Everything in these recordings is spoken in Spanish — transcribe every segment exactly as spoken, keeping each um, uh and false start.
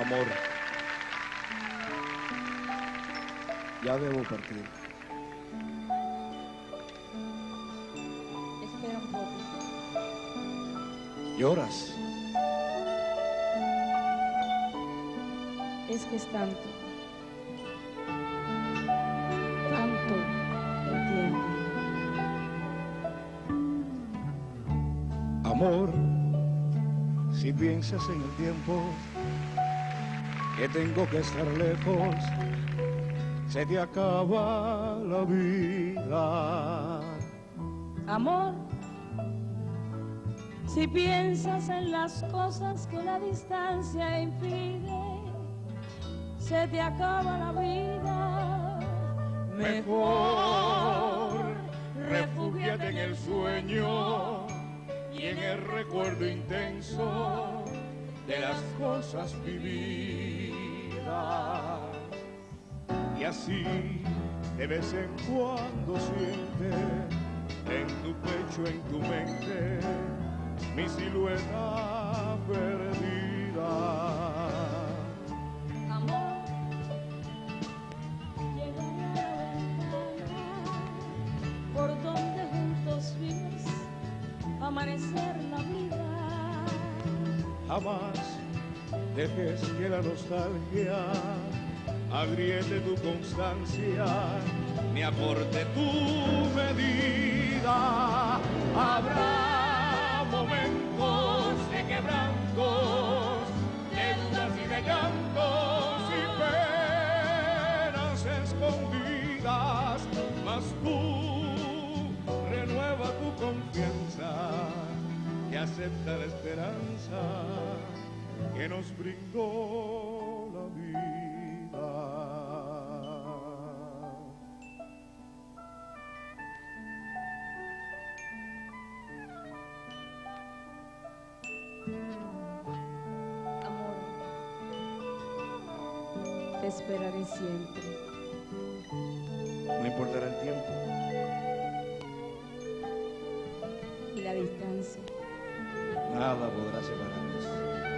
Amor, ya debo partir. Espera un poco. ¿Lloras? Es que es tanto, tanto el tiempo. Amor, si piensas en el tiempo que tengo que estar lejos, se te acaba la vida. Amor, si piensas en las cosas que la distancia impide, se te acaba la vida. Mejor refúgiate en el sueño y en el recuerdo intenso de las cosas vividas. Y así de vez en cuando siente en tu pecho, en tu mente, mi silueta perdida. Amor, llegaré a la ventana por donde juntos vimos amanecer la vida. Jamás dejes que la nostalgia agriete tu constancia, ni aporte tu medida. Habrá momentos de quebrantos, de dudas y de llantos y penas escondidas, mas tú renueva tu confianza y acepta la esperanza que nos brindó la vida. Amor, te esperaré siempre. No importará el tiempo Y la distancia, nada podrá separarnos.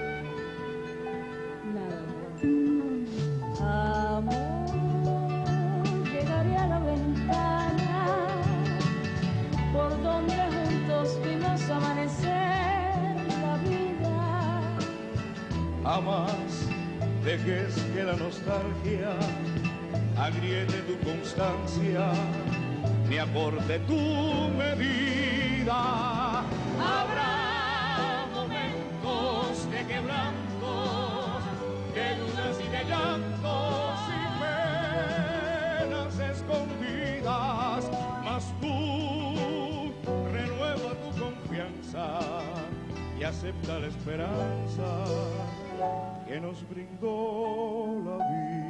nada. Amor, llegaré a la ventana por donde juntos vimos amanecer la vida. Jamás dejes que la nostalgia agriete tu constancia, ni aporte tu medida. Habrá momentos de quebrantos, de dudas y de llantos y penas escondidas, mas tú renueva tu confianza y acepta la esperanza que nos brindó la vida.